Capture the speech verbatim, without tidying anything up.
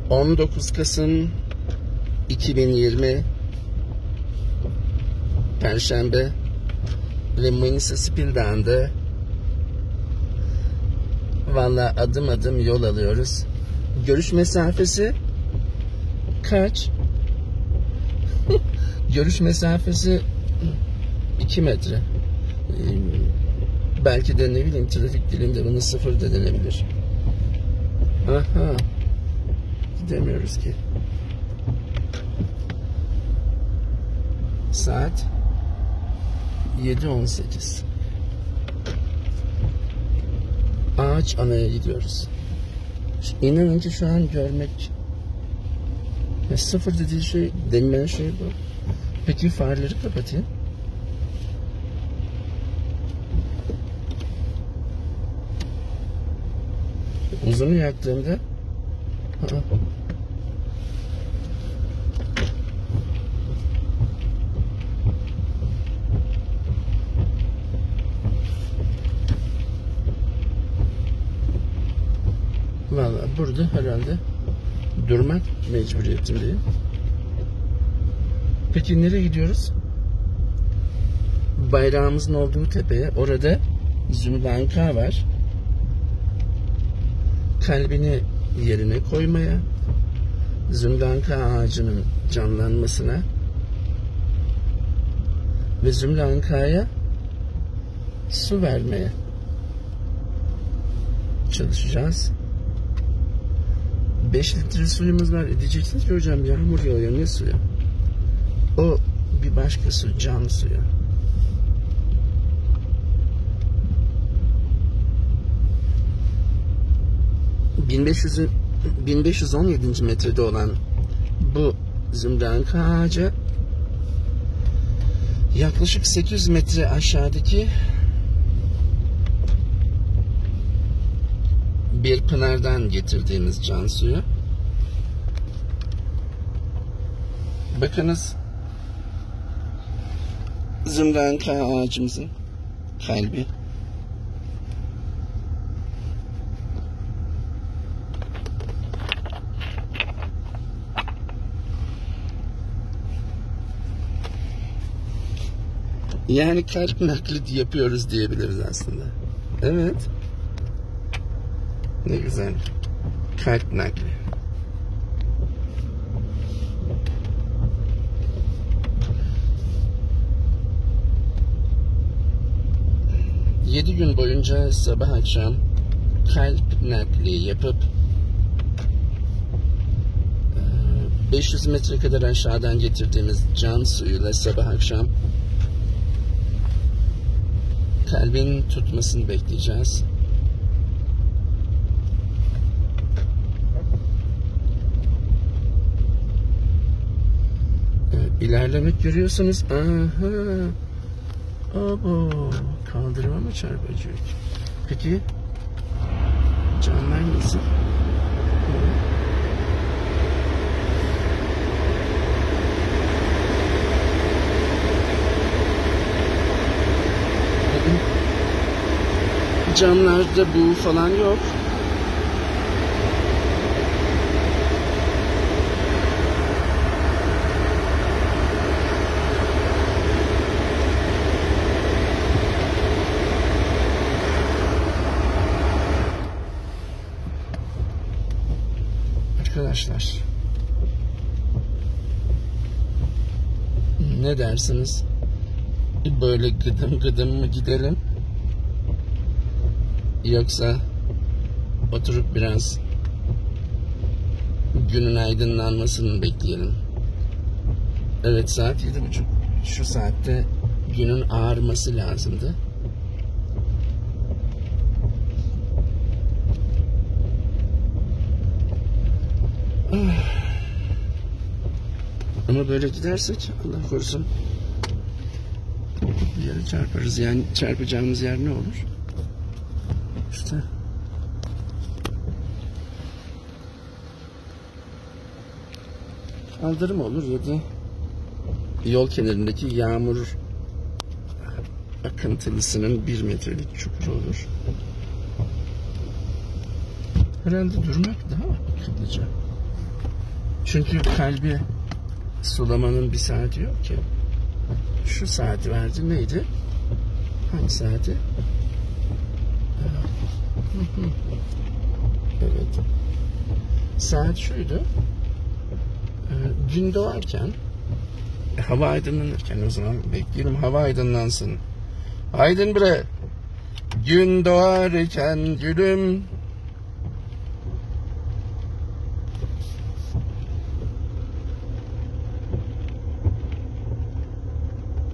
on dokuz Kasım iki bin yirmi Perşembe ve Manisa Spil Dağı'nda valla adım adım yol alıyoruz. Görüş mesafesi kaç? Görüş mesafesi iki metre. Ee, belki de ne bileyim trafik dilinde bunu sıfır da denebilir. Aha. Gidemiyoruz ki. Saat yedi on sekiz. Ağaç Ana'ya gidiyoruz. İnanın ki şu an görmek ya sıfır dediği şey, denilen şey bu. Peki farları kapatayım. Uzunu yaktığımda aa. Vallahi burada herhalde durmak mecburiyetindeyim. Peki nereye gidiyoruz? Bayrağımızın olduğu tepeye. Orada Zümrüt var. Kalbini yerine koymaya, Zümrüt ağacının canlanmasına ve Zümrüt su vermeye çalışacağız. beş litre suyumuz var. E diyeceksiniz ki hocam yağmur yağıyor, ne suyu? O bir başka su, can suyu. bin beş yüz, bin beş yüz on yedinci metrede olan bu Zümrüt ağaca yaklaşık sekiz yüz metre aşağıdaki bir pınardan getirdiğimiz can suyu. Bakınız, Zümrüt ağacımızın kalbi. Yani kalp nakli yapıyoruz diyebiliriz aslında. Evet. Ne güzel. Kalp nakli. Yedi gün boyunca sabah akşam kalp nakli yapıp beş yüz metre kadar aşağıdan getirdiğimiz can suyuyla sabah akşam kalbin tutmasını bekleyeceğiz. Evet, ilerlemek görüyorsunuz. Aha. Abo. Kaldırıma mı çarpacak? Peki canlar nasıl? Camlarda bu falan yok. Arkadaşlar, ne dersiniz? Böyle gıdım gıdım mı gidelim? Yoksa oturup biraz günün aydınlanmasını bekleyelim. Evet, saat yedi buçuk. Şu saatte günün ağarması lazımdı. Ama böyle gidersek Allah korusun bir yere çarparız. Yani çarpacağımız yer ne olur? İşte kaldırım olur ya da yol kenarındaki yağmur akıntılısının bir metrelik çukuru olur. Herhalde durmak daha akıllıca. Çünkü kalbi sulamanın bir saati yok ki. Şu saati verdi. Neydi? Hangi saati? Evet. Saat şuydu. Gün doğarken, hava aydınlanırken, o zaman bekleyelim hava aydınlansın. Aydın bre. Gün doğarken gülüm,